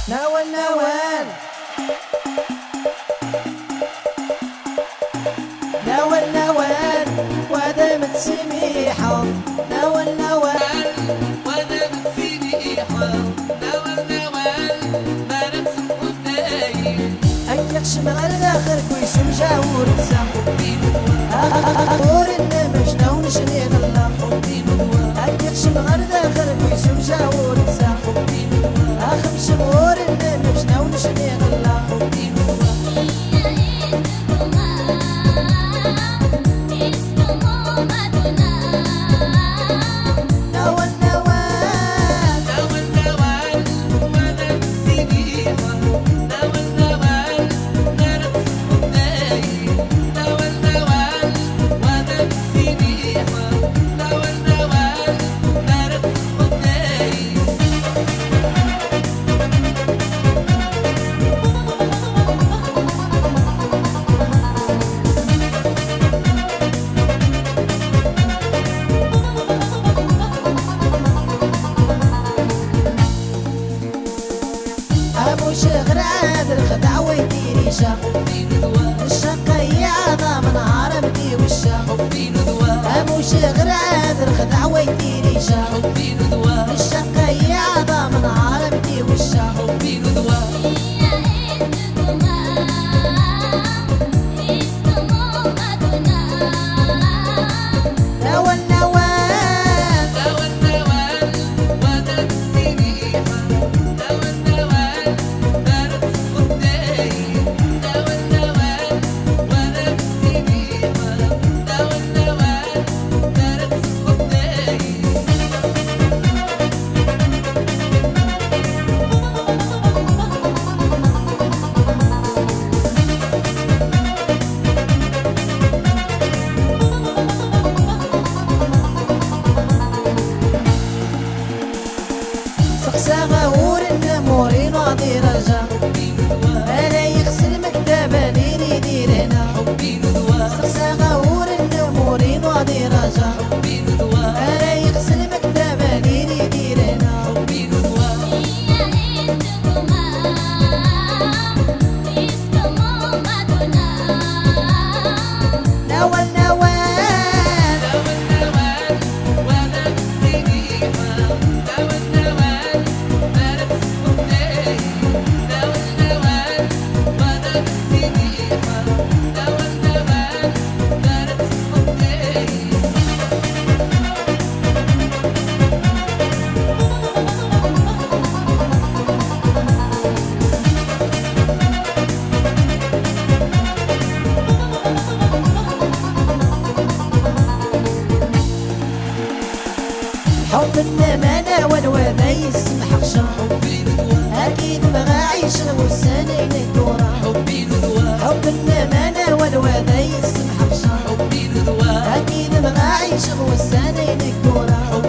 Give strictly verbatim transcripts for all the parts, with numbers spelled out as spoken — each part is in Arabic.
نوال نوال نوال نوال ودمت سميحة نوال نوال ودمت سميحة نوال نوال بارك سمحوا دايم أكيك شمغل داخل كويس وجاور تسامو أخور النمش نو نشني غلا أكيك شمغل داخل كويس وجاور تسامو أخم شمغور النمش نو نشني غلا شغل عادل خدع ويديري شا الشقة هي عظام نهار بدي وشا أبو شغل عادل خدع ويديري شا الشقة هي عظام نهار بدي وشا سغاور النموري ناضي رجا انا يغسل مكتبه ليني دير هنا سغاور النموري ناضي رجا انا يغسل مكتبه ليني دير هنا نوال نوال حب النمانة والوذا يسمح خشا أكيد بغا عيش والسنين الدورة حب النمانة والوذا يسمح خشا أكيد بغا عيش والسنين الدورة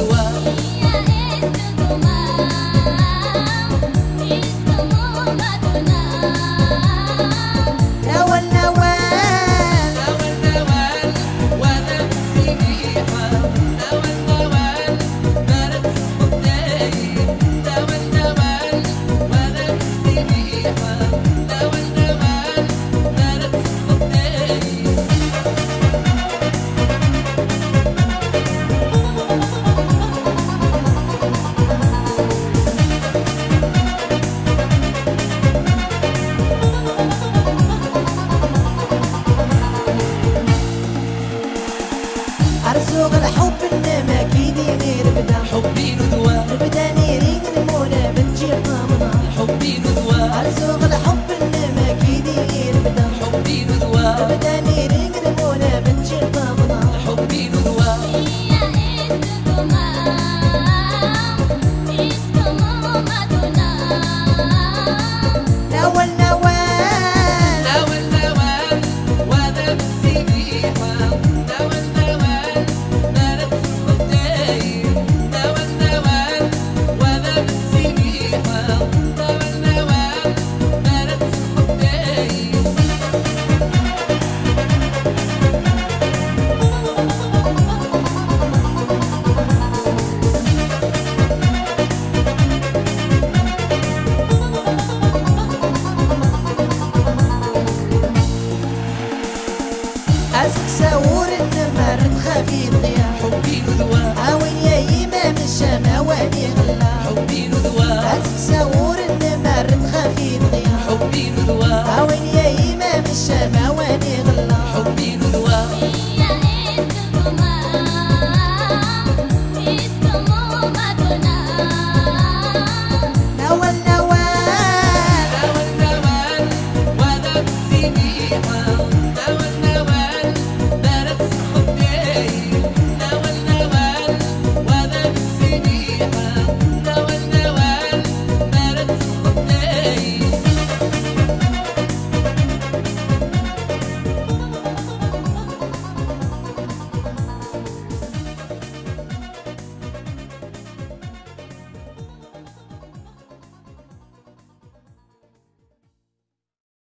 أرزوق الحب إنما كيدي غير بدا حبي ندوى بدا نيرين المولى بنجي طامنا حبي ندوى أرزوق الحب إنما كيدي غير بدا حبي ندوى بدا نيرين المولى بنجي طامنا حبي ندوى نوال نوال نوال نوال ودمت سميحة نوال نوال بارك سمحوا دايم نوال نوال ودمت سميحة نوال نوال بارك سمحوا دايم ندوى عاون يا إمام الشام واني غلا حبي ندوى أتساور النمر خفي دغيا حبي ندوى عاون يا إمام الشام واني غلا حبي ندوى يا إسكما إسكما ما كنا